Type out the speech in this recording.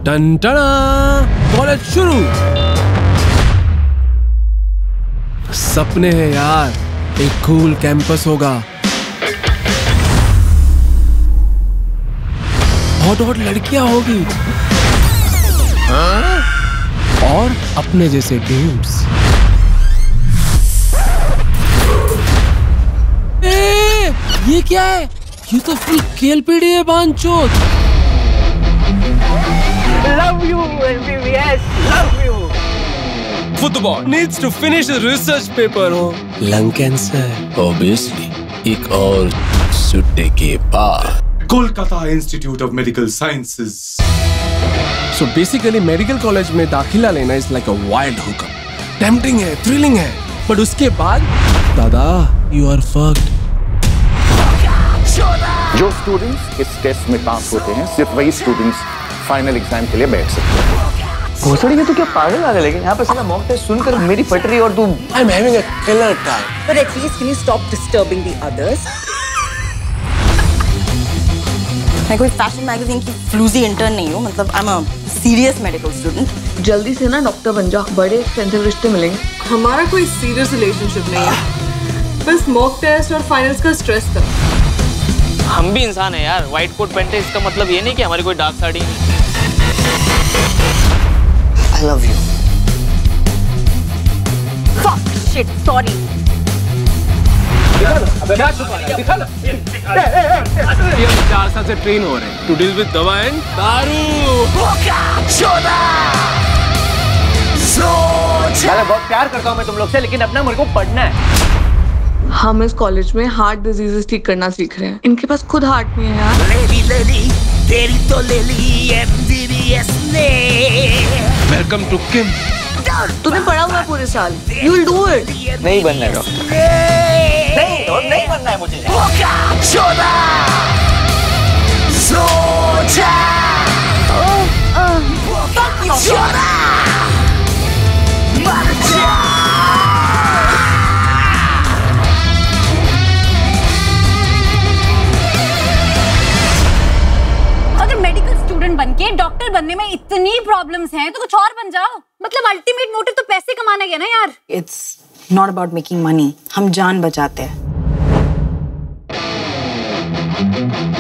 Ton टना, college शुरू। सपने हैं यार, एक कूल कैंपस होगा, हॉट लड़कियां होगी और अपने जैसे ड्यूड्स। ये क्या है? ये तो फुल केलपीडी है बांचोद। Love you, MBBS. Love you. Football needs to finish the research paper. Lung cancer. Obviously, एक और सुट्टे के बाद। Kolkata Institute of Medical Sciences. So basically, medical college में दाखिला लेना is like a wild hookup. Tempting है, thrilling है, but उसके बाद, दादा, you are fucked. जो स्टूडेंट्स इस टेस्ट में पास होते हैं, सिर्फ वही स्टूडेंट्स फाइनल एग्जाम के लिए बैठ सकते हैं। घोसड़ी के तो क्या पागल आ गए, लेकिन यहाँ पर साला मॉक टेस्ट सुनकर मेरी फट रही और तू I'm having a killer time. But at least can you stop disturbing the others? मैं कोई फैशन मैगजीन की फ्लूजी इंटर्न नहीं हूँ, मतलब I'm a serious medical student. जल्दी से ना डॉक्टर बन जा, बड़े एक्सपेंसिव रिश्ते मिलेंगे। हमारा कोई सीरियस रिलेशनशिप नहीं है, बस मॉक टेस्ट और फाइनल्स का स्ट्रेस था। हम भी इंसान हैं यार, व्हाइट कोट पहनते इसका मतलब ये नहीं कि हमारी कोई डार्क साड़ी नहीं। I love you. Fuck shit, sorry. क्या छुपा रहा है? दिखा ना। ये 4 साल से ट्रेन हो रहे हैं to deal with दवा एंड दारू। बहुत प्यार करता हूँ मैं तुम लोग से, लेकिन अपना मेरे को पढ़ना है। हम इस कॉलेज में हार्ट डिजीजेस ठीक करना सीख रहे हैं। इनके पास खुद हार्ट नहीं है यार। लेली, तेरी तो लेली MBBS ने। Welcome to Kim. तूने पढ़ा हुआ है पूरे साल। You'll do it. नहीं बनना है डॉक्टर। नहीं बनना है मुझे। अगर मेडिकल स्टूडेंट बनके डॉक्टर बनने में इतनी प्रॉब्लम्स हैं तो कुछ और बन जाओ। मतलब अल्टीमेट मोटिव तो पैसे कमाना है ना यार। It's not about making money. हम जान बचाते हैं।